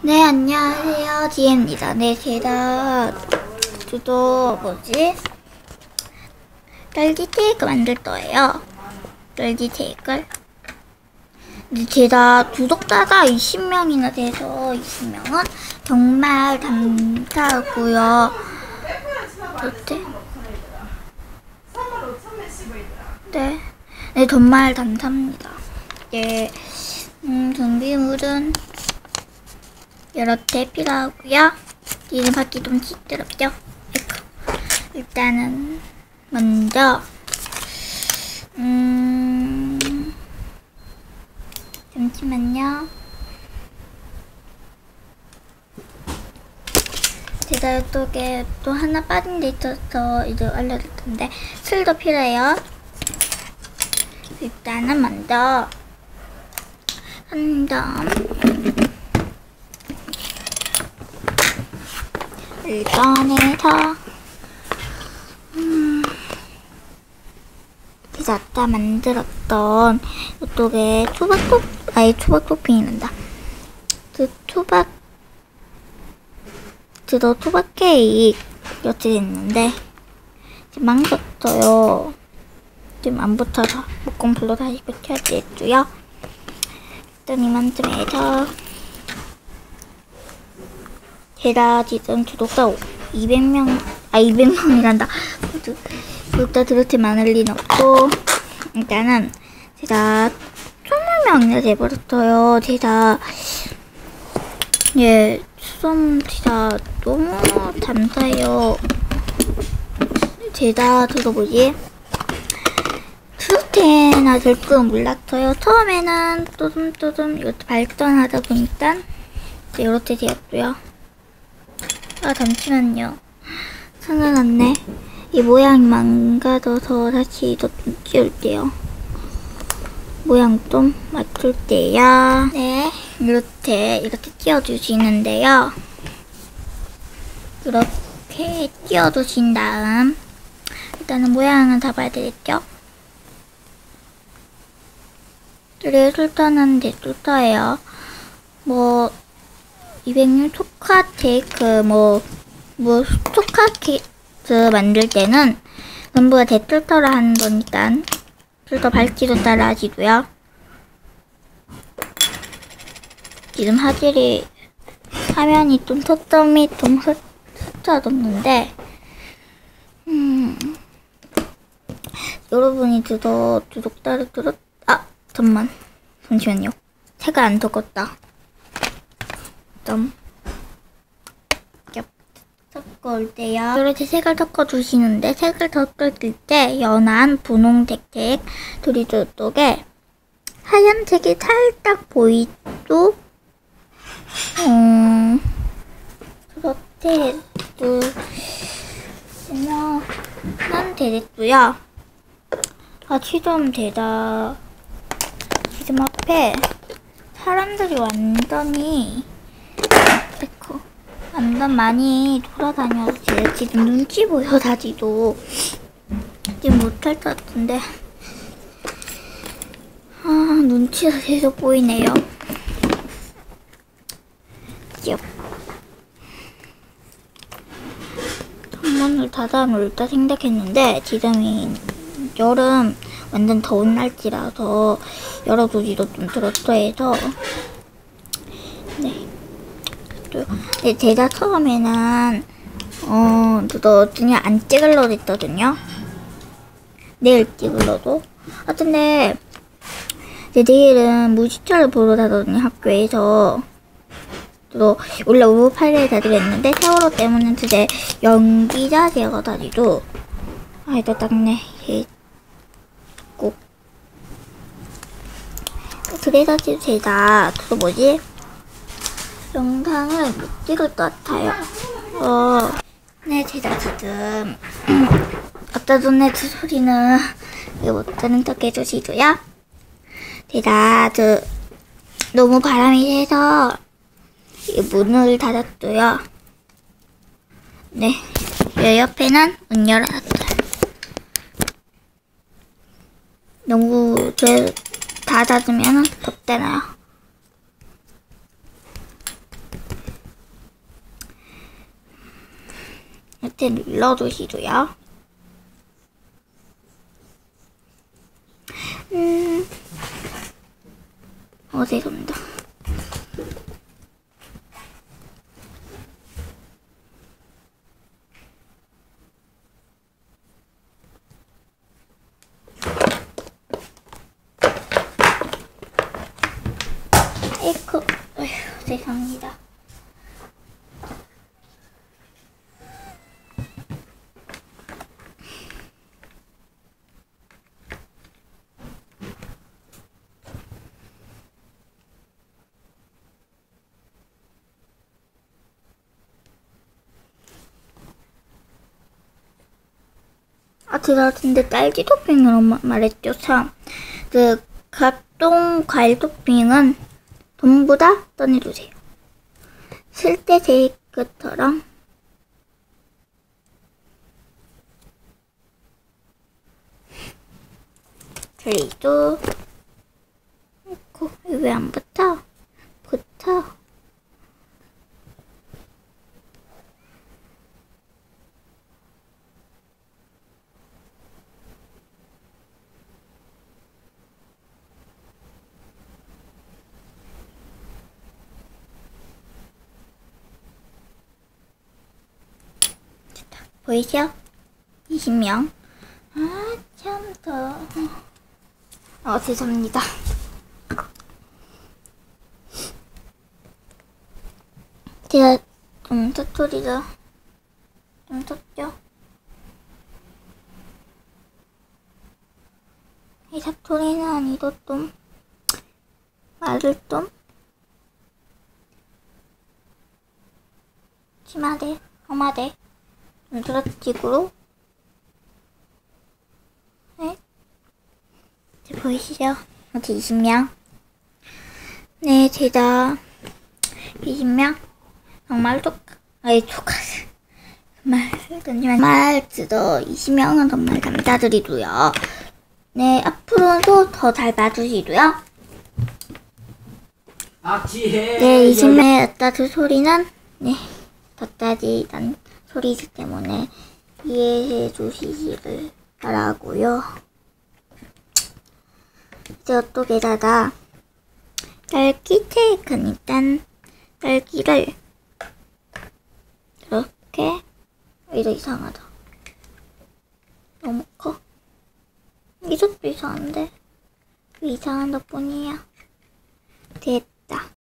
네, 안녕하세요. 지혜입니다. 네, 제가 딸기 케이크 만들 거예요. 딸기 케이크를. 근데 제가 구독자가 20명이나 돼서 20명은 정말 감사하고요. 네, 정말 감사합니다. 네, 준비물은 이렇게 필요하고요. 이름 받기 좀 시끄럽죠? 일단은 먼저 잠시만요. 제가 이쪽에 또 하나 빠진 데 있어서 이제 알려줄 텐데 술도 필요해요. 일단은 먼저 한 점 꺼내서 제가 아까 만들었던 이쪽에 초밥 토핑이 난다. 초밥 케이크 이렇게 됐는데 지금 망쳤어요. 지금 안 붙어서 목공불로 다시 붙여야겠고요. 일단 이만큼 해서 제가 지금 구독자 200명이란다. 구독자 그렇게 많을 리는 없고, 일단은 제가 20명이나 돼버렸어요. 제가 진짜 너무 감사해요. 제가 트로트나 될 줄은 몰랐어요. 처음에는 또듬 이렇게 발전하다 보니까 이렇게 되었고요. 잠시만요. 생각났네. 이 모양이 망가져서 다시 좀 끼울게요. 모양 좀 맞출게요. 네, 이렇게 끼워주시는데요. 이렇게 끼워주신 다음 일단은 모양을 잡아야 되겠죠? 그래, 술타는 제 술타예요. 200년 초카 케이크, 초카 케이크 만들 때는 전부 다 대출터를 하는 거니까 출터 밝기도 따라 하시고요. 지금 화면이 좀 초점이 좀 흩어졌는데, 여러분이 구독자를 잠시만요. 색을 안 섞었다. 섞을 때요. 이렇게 색을 섞어주시는데, 색을 섞을 때 연한 분홍색 그리고 이쪽에 하얀색이 살짝 보이도 그렇게 해주면 되겠고요. 지금 앞에 사람들이 완전 많이 돌아다녀서 제가 지금 눈치 보여 다지도 지금 못할 것 같은데 눈치가 계속 보이네요. 창문을 닫아놓을까 생각했는데 지금이 여름 완전 더운 날씨라서 열어두기도 좀 그렇다 해서 제가 처음에는 그냥 안 찍으려고 했거든요. 내일 찍으려고. 근데 내일은 무지철을 보러 가거든요, 학교에서. 원래 오후 8일에 가기로 했는데 세월호 때문에 그때 연기가 되어가지고 이거 딱네. 그래서 제가 영상을 못 찍을 것 같아요. 네, 제가 지금 아까 전에 소리는 못 듣는 척 해주시고요. 제가 너무 바람이 세서 문을 닫았고요. 네, 이 옆에는 문 열어놨어요. 너무 다 닫으면 덥잖아요. 밑에 눌러주시고요. 죄송합니다. 죄송합니다. 제가 근데 딸기 토핑으로 말했죠. 참, 각종 과일 토핑은 전부 다 떠내주세요. 실제 제이크처럼 그리고 왜 안 붙어? 붙어. 보이죠? 20명. 참 죄송합니다. 제가 좀 스토리가 좀 컸죠? 이 스토리는 아니도 좀 말을 좀 심하대, 험하대. 드랍식으로 네? 보이시죠? 20명. 네, 제가 20명 정말 정말 20명은 정말 감사드리고요. 네, 앞으로도 더 잘 봐주시고요. 네, 20명의 어따드 소리는 네, 덧다지 난 소리이기 때문에 이해해 주시기를 바라고요. 이제 어떻게다가 딸기 케이크니까 딸기를 이렇게 이거 이상하다. 너무 커. 이것도 이상한데 이상한 것 뿐이야. 됐다.